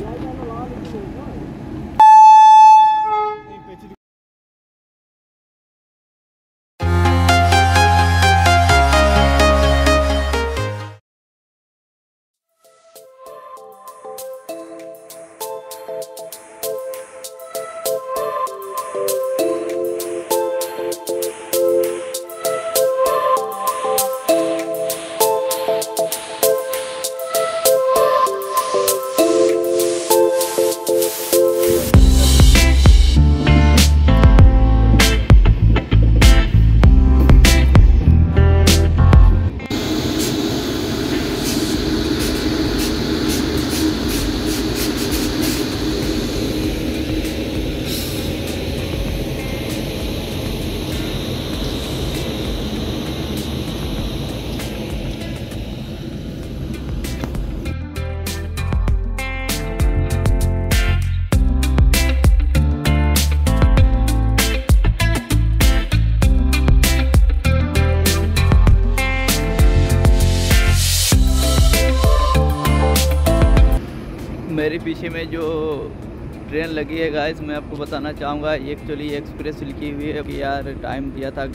मेरे पीछे में जो ट्रेन लगी है गाइस, मैं आपको बताना चाहूँगा। एक्चुअली एक्सप्रेस लिखी हुई है कि यार टाइम दिया था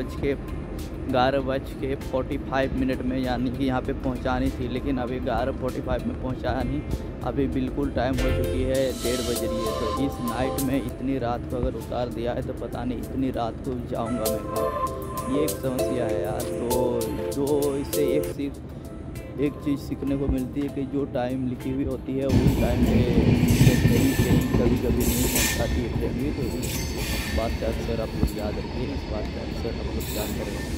11:45 में, यानी कि यहाँ पे पहुँचानी थी, लेकिन अभी 11:45 में पहुँचाया नहीं। अभी बिल्कुल टाइम हो चुकी है, 1:30 बज रही है। तो इस नाइट में इतनी रात को अगर उतार दिया है तो पता नहीं इतनी रात को जाऊँगा मैं, ये एक समस्या है यार। तो जो इससे एक चीज़ सीखने को मिलती है कि जो टाइम लिखी हुई होती है उस टाइम पे कभी कभी नहीं पहुँचाती है ट्रेन भी। तो इस बात का अक्सर आप लोग याद रखिए, इस बात का अक्सर आप लोग ध्यान करें।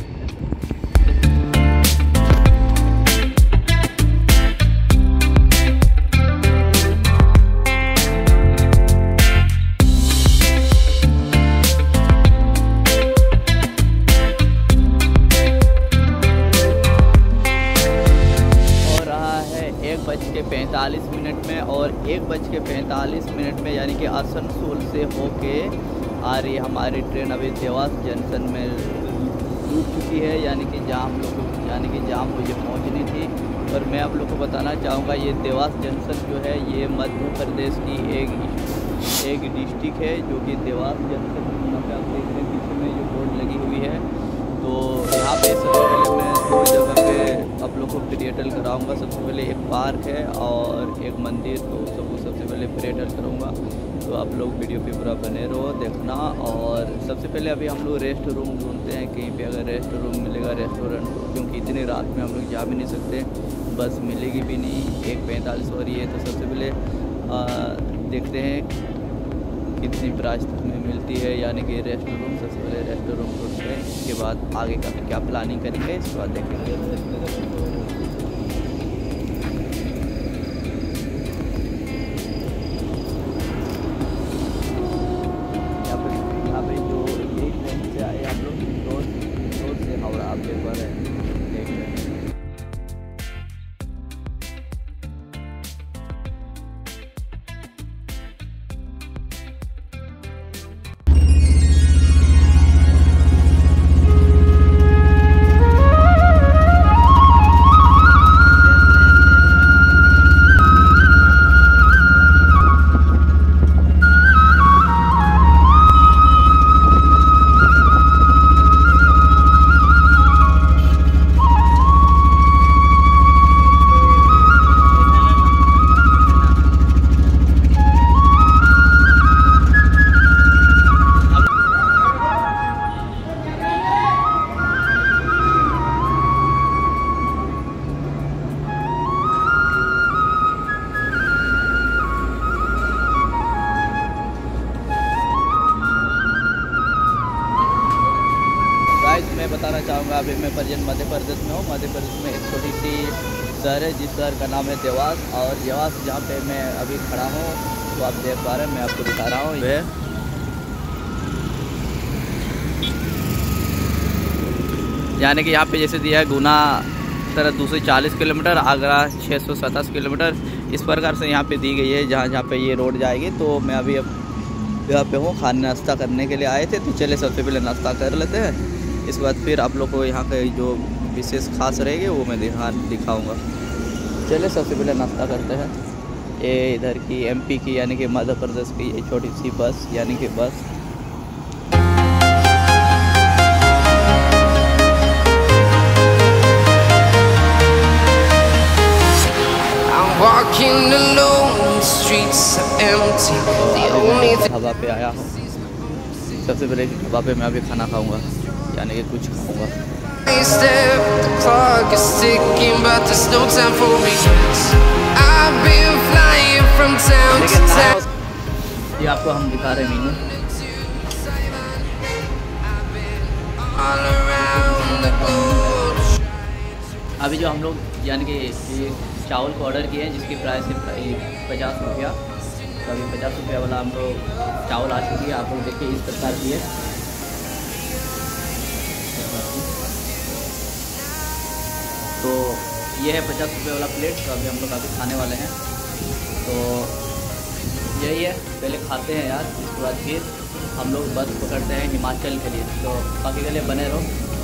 बज के 45 मिनट में और 1:45 में यानी कि आसनसोल से होके आ रही हमारी ट्रेन। अभी देवास जंक्शन में रुक चुकी है, यानी कि जहाँ मुझे पहुँचनी थी। और मैं आप लोग को बताना चाहूँगा, ये देवास जंक्शन जो है ये मध्य प्रदेश की एक डिस्ट्रिक्ट है, जो कि देवास जंक्शन। यहाँ पे आप देख रहे हैं पीछे में जो बोर्ड लगी हुई है। तो यहाँ पे सबसे पहले मैं दो जगह पे आप लोग को पर्यटन कराऊंगा। सबसे पहले एक पार्क है और एक मंदिर, तो सबसे पहले पर्यटन करूँगा। तो आप लोग वीडियो पे पूरा बने रहो, देखना। और सबसे पहले अभी हम लोग रेस्ट रूम ढूंढते हैं, कहीं पे अगर रेस्ट रूम मिलेगा रेस्टोरेंट, क्योंकि इतनी रात में हम लोग जा भी नहीं सकते, बस मिलेगी भी नहीं। 1:45 हो रही है। तो सबसे पहले देखते हैं कितनी प्राइस तक में मिलती है, यानी कि रेस्ट रूम। सबसे पहले रेस्ट रूम ढूंढते हैं, इसके बाद आगे का क्या प्लानिंग करेंगे इसके बाद देखेंगे। यहाँ पे जो यही ट्रेन से आए हम लोग, इंदौर से हावड़ा, आप देख पा रहे हैं, देख रहे हैं। मैं बताना चाहूँगा, अभी मैं प्रेजेंट मध्य प्रदेश में हूँ। मध्य प्रदेश में एक छोटी सी शहर है जिस शहर का नाम है देवास। और देवास जहाँ पे मैं अभी खड़ा हूँ, तो आप देख पा रहे हैं, मैं आपको दिखा रहा हूँ। ये यानी कि यहाँ पे जैसे दिया है गुना तरह 240 किलोमीटर, आगरा 627 किलोमीटर, इस प्रकार से यहाँ पे दी गई है जहाँ पे ये रोड जाएगी। तो मैं अभी यहाँ पे हूँ, खाने नाश्ता करने के लिए आए थे। तो चले सबसे पहले नाश्ता कर लेते हैं, इसके बाद फिर आप लोग को यहाँ के जो विशेष खास रहेगी वो मैं दिखाऊंगा। चले सबसे पहले नाश्ता करते हैं। ये इधर की एमपी की यानी कि मध्य प्रदेश की ये छोटी सी बस यानी कि बस। ढाबा पे आया हूँ, सबसे पहले ढाबा पे मैं अभी खाना खाऊंगा यानी कि कुछ खाऊंगा। ये आपको हम दिखा रहे हैं मीनू। अभी जो हम लोग यानी कि ये चावल को ऑर्डर किए हैं जिसकी प्राइस है 50 रुपया, तो अभी 50 रुपया वाला हम लोग चावल आ चुकी है। आप लोग देखिए इस प्रकार की है। तो ये है 50 रुपये वाला प्लेट। तो अभी हम लोग अभी खाने वाले हैं। तो यही है, पहले खाते हैं यार, इसके बाद फिर हम लोग बस पकड़ते हैं हिमाचल के लिए। तो बाकी के लिए बने रहो।